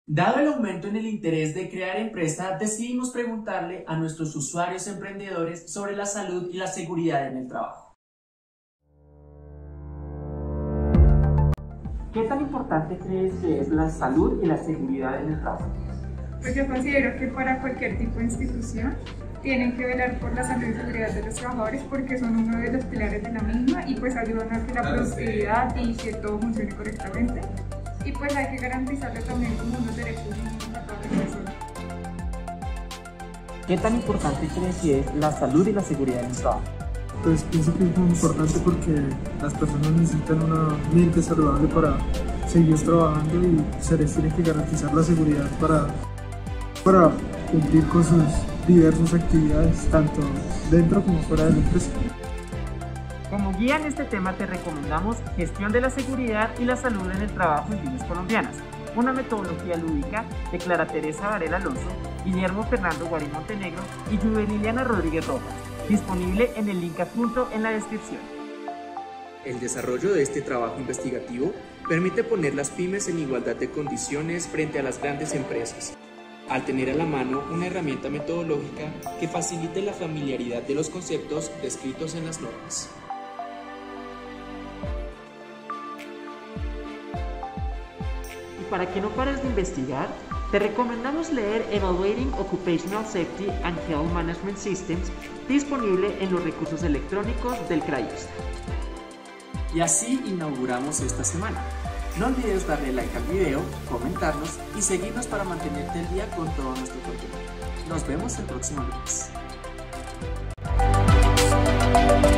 Dado el aumento en el interés de crear empresa, decidimos preguntarle a nuestros usuarios emprendedores sobre la salud y la seguridad en el trabajo. ¿Qué tan importante crees que es la salud y la seguridad en el trabajo? Pues yo considero que para cualquier tipo de institución tienen que velar por la salud y seguridad de los trabajadores porque son uno de los pilares de la misma y pues ayudan a que la productividad y que todo funcione correctamente. Y pues hay que garantizarle también como unos derechos mínimos a todas las personas. ¿Qué tan importante crees que es la salud y la seguridad en el trabajo? Pues pienso que es muy importante porque las personas necesitan una mente saludable para seguir trabajando y se les tiene que garantizar la seguridad para cumplir con sus diversas actividades, tanto dentro como fuera de la empresa. Como guía en este tema te recomendamos Gestión de la Seguridad y la Salud en el Trabajo en Pymes Colombianas, una metodología lúdica de Clara Teresa Varela Alonso, Guillermo Fernando Guarín Montenegro y Liliana Rodríguez Rojas, disponible en el link adjunto en la descripción. El desarrollo de este trabajo investigativo permite poner las pymes en igualdad de condiciones frente a las grandes empresas, al tener a la mano una herramienta metodológica que facilite la familiaridad de los conceptos descritos en las normas. Y para que no pares de investigar, te recomendamos leer Evaluating Occupational Safety and Health Management Systems, disponible en los recursos electrónicos del CRAIUSA. Y así inauguramos esta semana. No olvides darle like al video, comentarnos y seguirnos para mantenerte al día con todo nuestro contenido. Nos vemos el próximo lunes.